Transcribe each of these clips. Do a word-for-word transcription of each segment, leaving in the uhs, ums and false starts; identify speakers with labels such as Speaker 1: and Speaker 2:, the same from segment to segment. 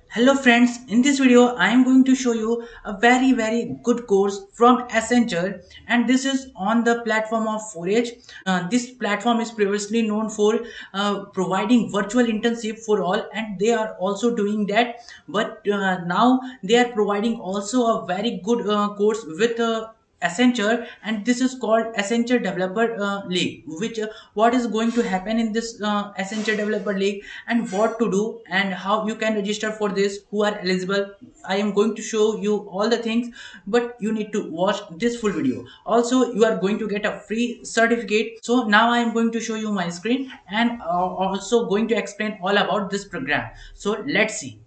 Speaker 1: Hello friends, in this video I am going to show you a very very good course from Accenture, and this is on the platform of Forage. Uh, this platform is previously known for uh, providing virtual internship for all, and they are also doing that, but uh, now they are providing also a very good uh, course with uh, Accenture, and this is called Accenture Developer uh, League. Which uh, what is going to happen in this uh, Accenture Developer League, and what to do, and how you can register for this, who are eligible. I am going to show you all the things, but you need to watch this full video. Also, you are going to get a free certificate. So now I am going to show you my screen, and uh, also going to explain all about this program. So let's see.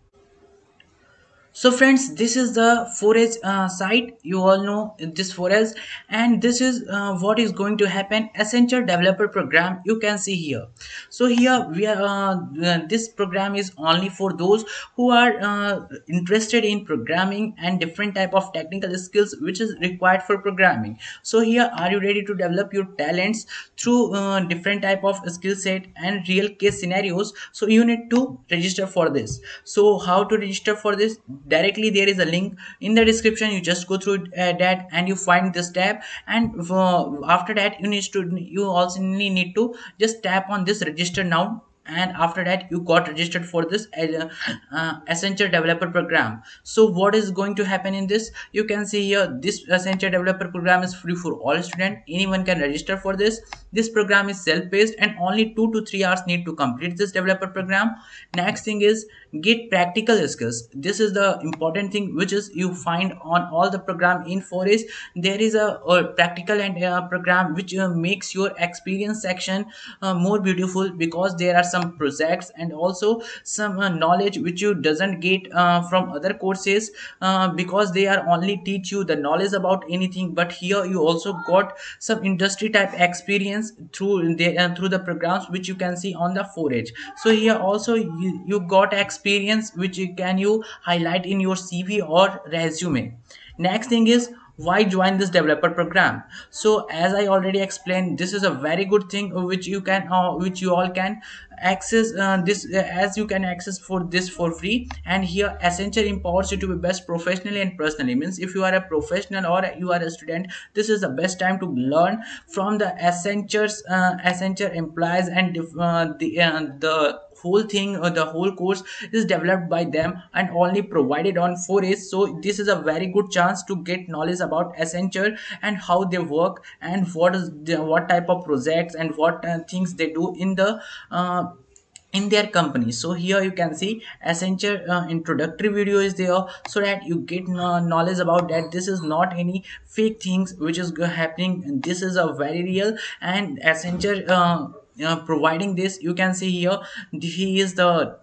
Speaker 1: So friends, this is the Forage uh, site. You all know this Forage, and this is uh, what is going to happen. Accenture Developer Program. You can see here. So here we are. Uh, uh, this program is only for those who are uh, interested in programming and different type of technical skills which is required for programming. So here, are you ready to develop your talents through uh, different type of skill set and real case scenarios? So you need to register for this. So how to register for this? Directly there is a link in the description. You just go through uh, that and you find this tab, and uh, after that you need to you also need to just tap on this register now, and after that you got registered for this uh, uh, Accenture Developer Program. So what is going to happen in this? You can see here, this Accenture Developer Program is free for all students. Anyone can register for this. This program is self-paced, and only two to three hours need to complete this developer program. Next thing is get practical skills. This is the important thing which is you find on all the program in Forage. There is a, a practical and uh, program which uh, makes your experience section uh, more beautiful, because there are some projects and also some uh, knowledge which you doesn't get uh, from other courses, uh, because they are only teach you the knowledge about anything, but here you also got some industry type experience through the uh, through the programs which you can see on the Forage. So here also you, you got experience which you can you highlight in your C V or resume. Next thing is, why join this developer program? So as I already explained, this is a very good thing which you can uh, which you all can access uh, this uh, as you can access for this for free. And here Accenture empowers you to be best professionally and personally. Means if you are a professional or you are a student, this is the best time to learn from the Accenture's uh, Accenture employees, and uh, the uh, the whole thing or the whole course is developed by them and only provided on Forage. So this is a very good chance to get knowledge about Accenture and how they work, and what is the, what type of projects and what uh, things they do in the uh, in their company. So here you can see Accenture uh, introductory video is there, so that you get uh, knowledge about that this is not any fake things which is go- happening. This is a very real, and Accenture uh, uh, providing this. You can see here, he is the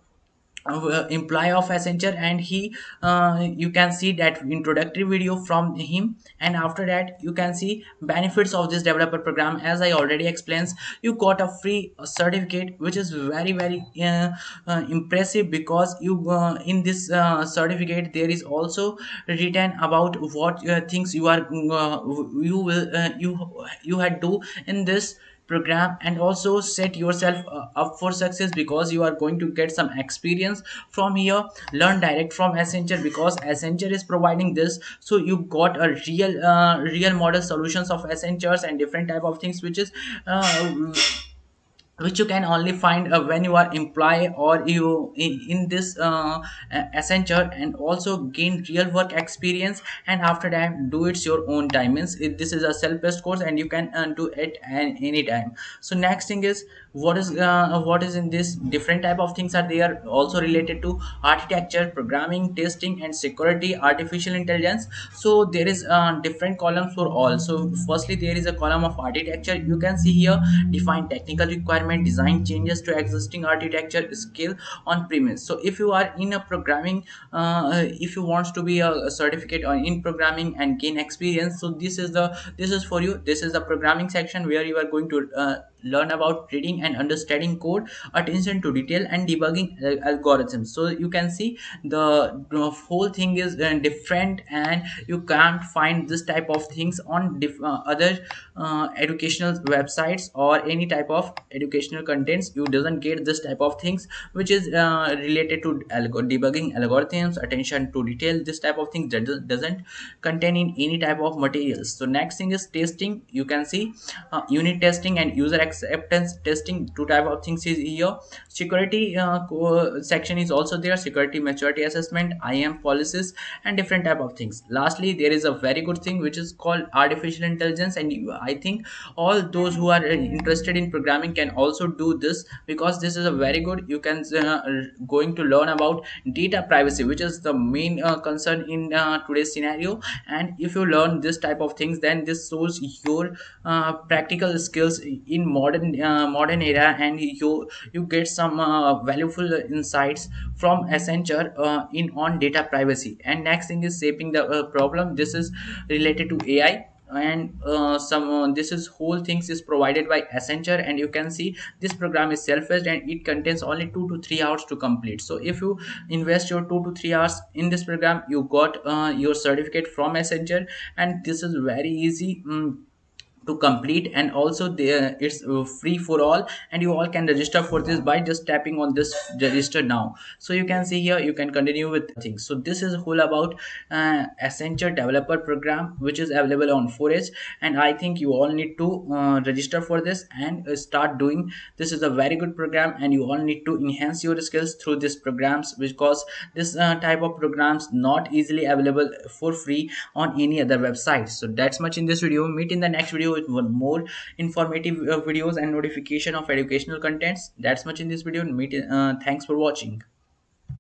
Speaker 1: uh, employee of Accenture, and he uh, you can see that introductory video from him. And after that you can see benefits of this developer program. As I already explained, you got a free uh, certificate which is very very uh, uh, impressive, because you uh, in this uh, certificate there is also written about what uh, things you are uh, you will uh, you you had do in this program, and also set yourself uh, up for success, because you are going to get some experience from here. Learn direct from Accenture, because Accenture is providing this. So you got a real uh, real model solutions of Accentures and different type of things which is uh, which you can only find uh, when you are employee or you in, in this uh, uh, Accenture, and also gain real work experience. And after that do it your own time. Means it, this is a self-paced course and you can uh, do it at any time. So next thing is, what is uh, what is in this? Different type of things are there, also related to architecture, programming, testing, and security, artificial intelligence. So there is uh, different columns for all. So firstly there is a column of architecture. You can see here, define technical requirement, design changes to existing architecture, skill on premise. So if you are in a programming, uh, if you want to be a, a certificate on in programming and gain experience, so this is the this is for you. This is the programming section where you are going to uh, learn about reading and understanding code, attention to detail, and debugging uh, algorithms. So you can see the, the whole thing is uh, different, and you can't find this type of things on diff- uh, other uh, educational websites or any type of educational contents. You doesn't get this type of things which is uh, related to algo- debugging algorithms, attention to detail. This type of things that does- doesn't contain in any type of materials. So next thing is testing. You can see uh, unit testing and user acceptance testing. Two type of things is here. Security uh, co- section is also there. Security maturity assessment, I am policies, and different type of things. Lastly, there is a very good thing which is called artificial intelligence, and you, I think all those who are uh, interested in programming can also do this, because this is a very good. You can uh, going to learn about data privacy, which is the main uh, concern in uh, today's scenario. And if you learn this type of things, then this shows your uh, practical skills in modern uh, modern era, and you you get some uh, valuable insights from Accenture uh, in on data privacy. And next thing is shaping the uh, problem. This is related to A I, and uh, some uh, this is whole things is provided by Accenture. And you can see this program is self-paced, and it contains only two to three hours to complete. So if you invest your two to three hours in this program, you got uh, your certificate from Accenture. And this is very easy mm, to complete. And also there it's uh, free for all, and you all can register for this by just tapping on this register now. So you can see here, you can continue with things. So this is whole about uh, Accenture developer program, which is available on Forage. And I think you all need to uh, register for this and uh, start doing. This is a very good program, and you all need to enhance your skills through these programs, because this uh, type of programs not easily available for free on any other website. So that's much in this video. Meet in the next video with one more informative uh, videos and notification of educational contents. That's much in this video. Meet uh, thanks for watching.